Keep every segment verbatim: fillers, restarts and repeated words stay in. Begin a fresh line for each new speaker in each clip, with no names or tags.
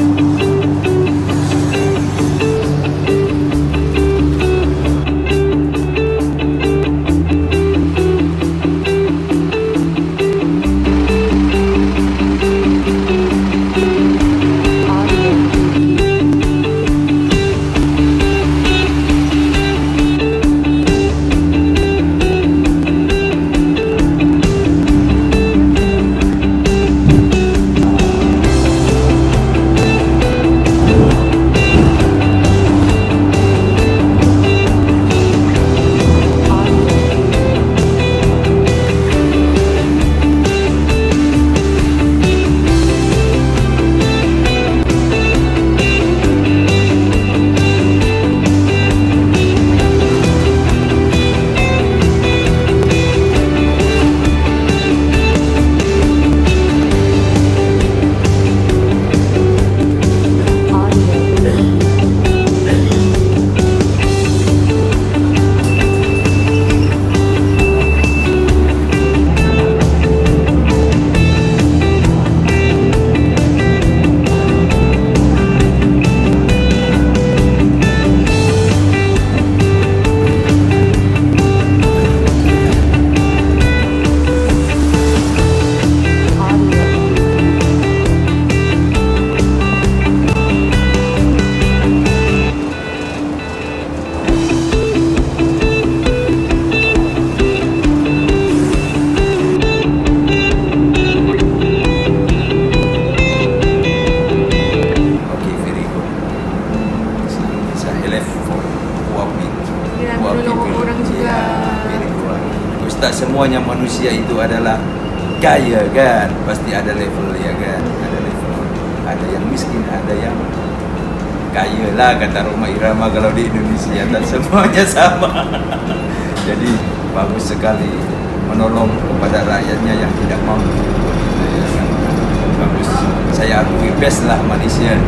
Tak semuanya manusia itu adalah kaya kan, pasti ada level ya kan, ada level, ada yang miskin, ada yang kaya lah kata Roma Irama kalau di Indonesia, tak semuanya sama. Jadi bagus sekali menolong kepada rakyatnya yang tidak mampu. Bagus, saya akui best lah Malaysia,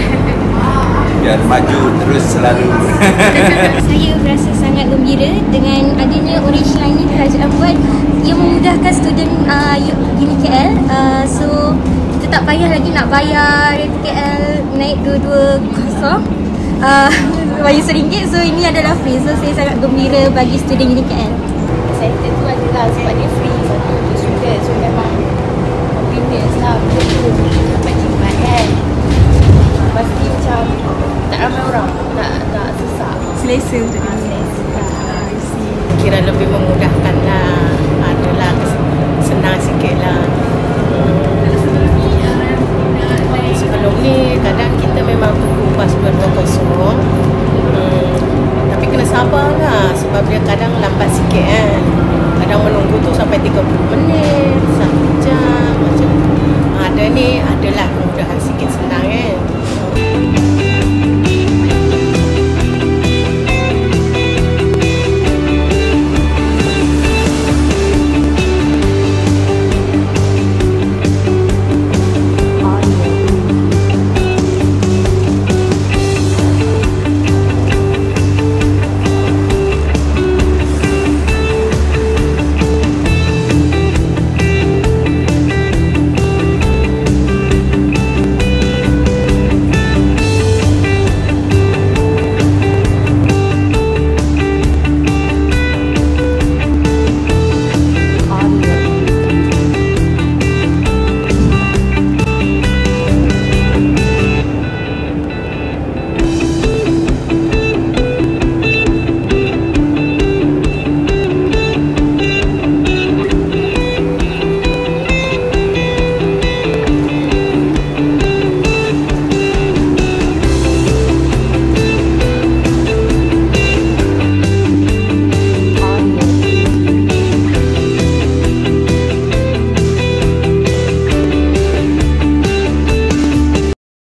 biar maju terus selalu.
Saya berasa sangat gembira dengan adanya orange line ni kerajaan buat. Ia memudahkan student uh, uni K L. Uh, so kita tak payah lagi nak bayar K L naik dua-dua kosong. Uh, bayar seringgit. So ini adalah free. So saya sangat gembira bagi student uni K L.
Center tu adalah sebab dia free satu untuk student. So memang convenience lah benda tu. Dapat jimat kan. Pasti macam tak ramai orang nak nak sesak.
Selesa untuk